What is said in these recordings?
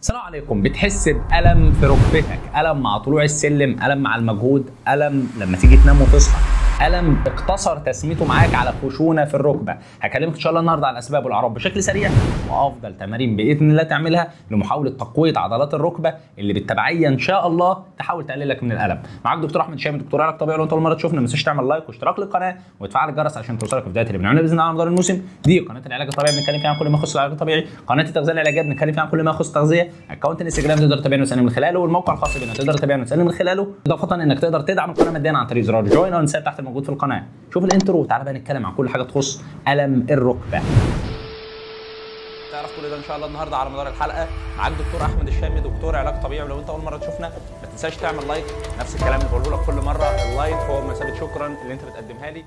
السلام عليكم. بتحس بألم في ركبتك، ألم مع طلوع السلم، ألم مع المجهود، ألم لما تيجي تنام وتصحى، ألم اقتصر تسميته معاك على خشونة في الركبة. هكلمك إن شاء الله النهارده على الأسباب والأعراض بشكل سريع وأفضل تمارين بإذن الله تعملها لمحاولة تقوية عضلات الركبة اللي بالتبعية إن شاء الله تحاول تقلل لك من الألم. معاك دكتور أحمد شامي، دكتور علاج طبيعي. لو أنت أول مرة تشوفنا ما تنساش تعمل لايك واشتراك للقناة وتفعل الجرس عشان توصلك الفيديوهات اللي بنعملها بإذن الله على مدار الموسم. دي قناة العلاج الطبيعي بنتكلم فيها عن كل ما يخص العلاج الطبيعي، قناة التغذية العلاجية بنتكلم فيها عن كل ما يخص التغذية، اكونت انستجرام تقدر تتابعنا وتسالني من خلاله، والموقع الخاص بنا تقدر تتابعنا وتسالني من خلاله، اضافه انك تقدر تدعم القناه ماديا عن طريق زرار جوين او انساب تحت الموجود في القناه. شوف الانترو وتعالى بقى نتكلم عن كل حاجه تخص الم الركبه. تعرف كل ده ان شاء الله النهارده على مدار الحلقه. معاك دكتور احمد الشامي، دكتور علاج طبيعي. ولو انت اول مره تشوفنا ما تنساش تعمل لايك، نفس الكلام اللي بقوله لك كل مره، اللايك هو مثابه شكرا اللي انت بتقدمها لي.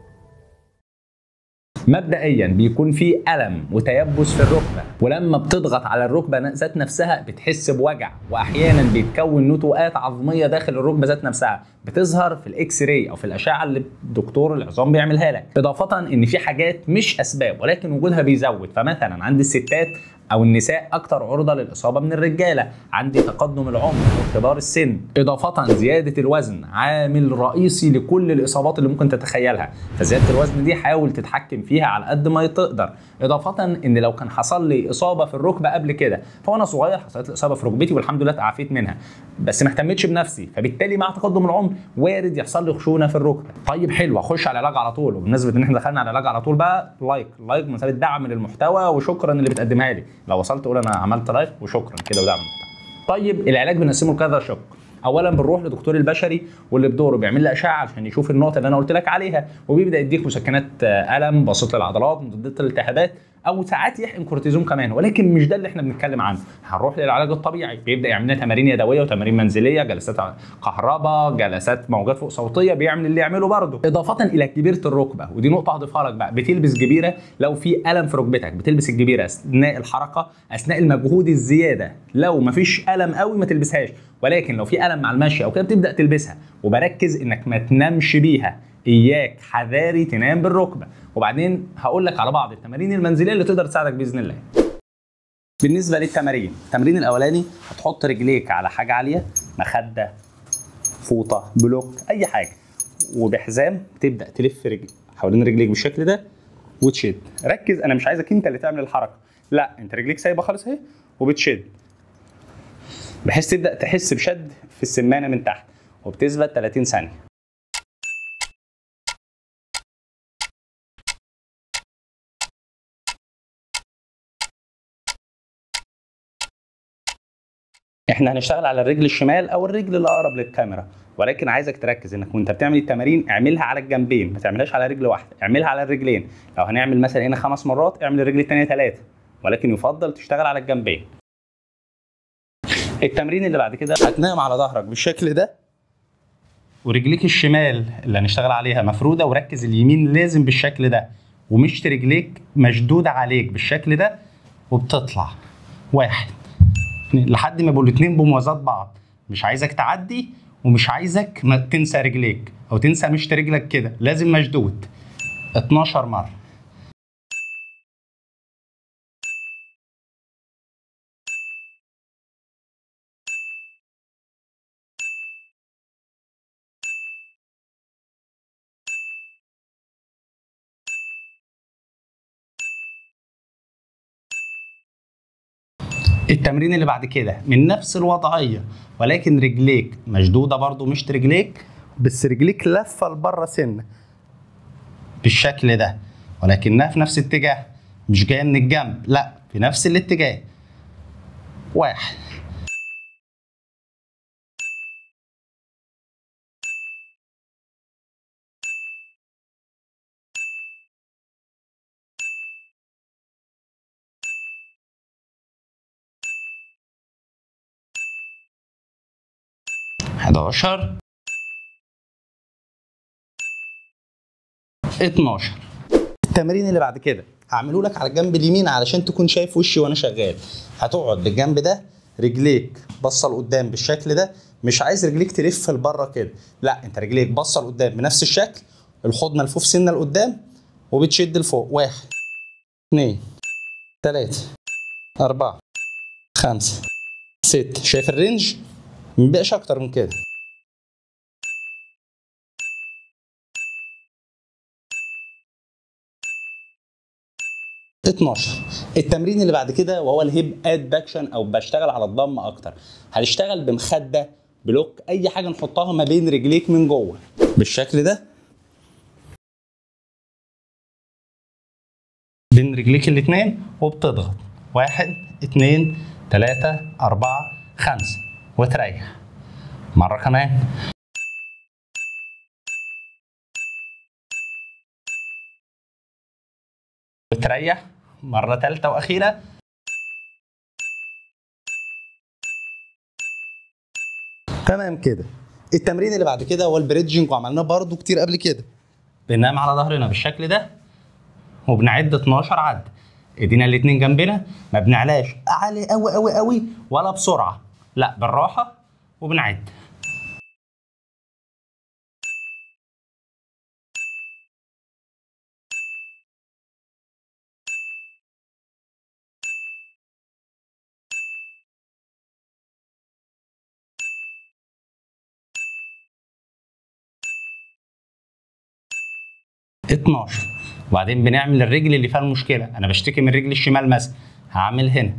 مبدئيا بيكون في ألم وتيبس في الركبة، ولما بتضغط على الركبة ذات نفسها بتحس بوجع، واحيانا بيتكون نتوءات عظمية داخل الركبة ذات نفسها بتظهر في الاكس راي او في الاشعة اللي دكتور العظام بيعملها لك. اضافة ان في حاجات مش اسباب ولكن وجودها بيزود، فمثلا عند الستات او النساء اكتر عرضة للاصابة من الرجالة، عندي تقدم العمر وكبار السن، اضافة زيادة الوزن عامل رئيسي لكل الاصابات اللي ممكن تتخيلها، فزيادة الوزن دي حاول تتحكم فيها على قد ما تقدر. اضافه ان لو كان حصل لي اصابه في الركبه قبل كده، فانا صغير حصلت لي اصابه في ركبتي والحمد لله تعافيت منها، بس ما اهتمتش بنفسي، فبالتالي مع تقدم العمر وارد يحصل لي خشونه في الركبه. طيب حلو، اخش على العلاج على طول. وبالنسبه ان احنا دخلنا على العلاج على طول بقى، لايك مثابه دعم للمحتوى وشكرا اللي بتقدمها لي. لو وصلت قول انا عملت لايك وشكرا كده ودعم المحتوى. طيب العلاج بنقسمه لكذا شق. اولا بنروح لدكتور البشري واللي بدوره بيعمل لي اشعه عشان يشوف النقطه اللي انا قلت لك عليها، وبيبدا يديك مسكنات الم، بسيط للعضلات، مضادات للالتهابات، او ساعات يحقن كورتيزون كمان، ولكن مش ده اللي احنا بنتكلم عنه. هنروح للعلاج الطبيعي، بيبدا يعمل لنا تمارين يدويه وتمارين منزليه، جلسات كهرباء، جلسات موجات فوق صوتيه، بيعمل اللي يعمله برضه. اضافه الى كبيره الركبه، ودي نقطه هضيفها لك بقى، بتلبس جبيره لو في الم في ركبتك، بتلبس الجبيره اثناء الحركه، اثناء المجهود الزياده. لو مفيش الم قوي ما تلبسهاش، ولكن لو في الم مع المشي او كده بتبدا تلبسها. وبركز انك ما تنامش بيها، اياك حذاري تنام بالركبه. وبعدين هقول لك على بعض التمارين المنزليه اللي تقدر تساعدك باذن الله. بالنسبه للتمارين، التمرين الاولاني هتحط رجليك على حاجه عاليه، مخده، فوطه، بلوك، اي حاجه، وبحزام تبدا تلف حوالين رجليك بالشكل ده وتشد. ركز، انا مش عايزك انت اللي تعمل الحركه، لا انت رجليك سايبه خالص اهي وبتشد، بحيث تبدا تحس بشد في السمانه من تحت، وبتثبت 30 ثانيه. احنا هنشتغل على الرجل الشمال او الرجل اللي اقرب للكاميرا، ولكن عايزك تركز انك وانت بتعمل التمارين اعملها على الجنبين، ما تعملهاش على رجل واحده، اعملها على الرجلين. لو هنعمل مثلا هنا 5 مرات اعمل الرجل الثانيه 3، ولكن يفضل تشتغل على الجنبين. التمرين اللي بعد كده هتنام على ظهرك بالشكل ده، ورجليك الشمال اللي هنشتغل عليها مفروده، وركز اليمين لازم بالشكل ده، ومشط رجليك مشدوده عليك بالشكل ده، وبتطلع 1 2 لحد ما يبقوا الاثنين بموازات بعض. مش عايزك تعدي ومش عايزك ما تنسى رجليك او تنسى مشط رجلك كده، لازم مشدود. 12 مره. التمرين اللي بعد كده من نفس الوضعيه، ولكن رجليك مشدوده برضو، مشط رجليك بس رجليك لفه لبره سنه بالشكل ده، ولكنها في نفس الاتجاه، مش جايه من الجنب، لا في نفس الاتجاه. 1 11 12. التمرين اللي بعد كده هعمله لك على الجنب اليمين علشان تكون شايف وشي وانا شغال. هتقعد بالجنب ده، رجليك باصه لقدام بالشكل ده، مش عايز رجليك تلف لبره كده، لا انت رجليك باصه لقدام بنفس الشكل، الحوض ملفوف سنه لقدام، وبتشد لفوق. 1 2 3 4 5 6. شايف الرينج؟ مبقاش اكتر من كده. 12. التمرين اللي بعد كده وهو الهيب ادكشن او بشتغل على الضم اكتر. هنشتغل بمخده، بلوك، اي حاجه نحطها ما بين رجليك من جوه بالشكل ده، بين رجليك الاثنين، وبتضغط 1 2 3 4 5 وتريح. مره كمان. وتريح مره ثالثه واخيره. تمام كده. التمرين اللي بعد كده هو البريدجنج، وعملناه برضو كتير قبل كده. بننام على ظهرنا بالشكل ده وبنعد 12 عد، ايدينا الاتنين جنبنا، ما بنعلاش عالي قوي قوي قوي ولا بسرعه، لا بالراحه وبنعد. وبعدين بنعمل الرجل اللي فيها المشكله. انا بشتكي من رجلي الشمال مثلا، هعمل هنا.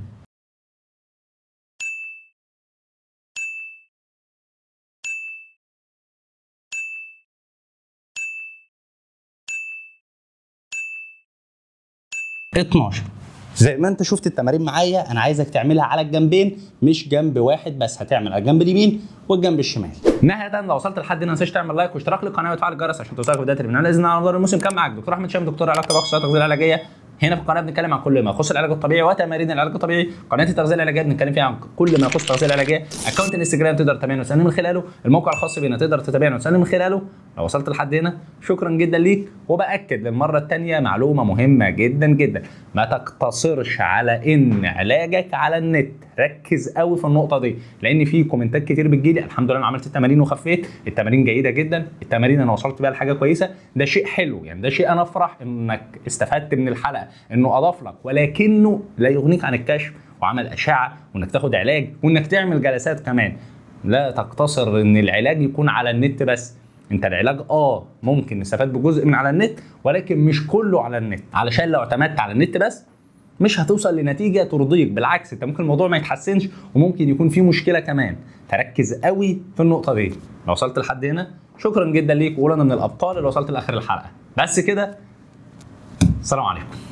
زي ما انت شفت التمارين معايا، انا عايزك تعملها على الجنبين مش جنب واحد بس، هتعمل على الجنب اليمين والجنب الشمال. نهاية لو وصلت لحد هنا ما تنساش تعمل لايك واشتراك للقناه وتفعل الجرس عشان توصلك فيديوهات اللي باذن الله على مدار الموسم. كان معاك دكتور احمد شام، دكتور علاج طبيعي واخصائي تغذيه علاجيه. هنا في القناه بنتكلم عن كل ما يخص العلاج الطبيعي وتمارين العلاج الطبيعي. قناه التغذيه العلاجيه بنتكلم فيها عن كل ما يخص التغذيه العلاجيه. اكونت الانستجرام تقدر تتابعنا وتسالني من خلاله. الموقع الخاص بينا تقدر تتابعنا وتسالني من خلاله. لو وصلت لحد هنا شكرا جدا ليك، وباكد للمره الثانيه معلومه مهمه جدا جدا، ما تقتصرش على ان علاجك على النت. ركز قوي في النقطه دي، لان في كومنتات كتير بتجيلي الحمد لله انا عملت التمارين وخفيت، التمارين جيده جدا، التمارين انا وصلت بيها لحاجه كويسه. ده شيء حلو، يعني ده شيء انا افرح انك استفدت من الحلقه، انه اضاف لك، ولكنه لا يغنيك عن الكشف وعمل اشعه وانك تاخد علاج وانك تعمل جلسات كمان. لا تقتصر ان العلاج يكون على النت بس. انت العلاج ممكن نستفاد بجزء من على النت، ولكن مش كله على النت، علشان لو اعتمدت على النت بس مش هتوصل لنتيجه ترضيك، بالعكس انت ممكن الموضوع ما يتحسنش وممكن يكون فيه مشكله كمان. تركز قوي في النقطه دي. لو وصلت لحد هنا شكرا جدا ليك، وقول انا من الابطال اللي وصلت لاخر الحلقه. بس كده، السلام عليكم.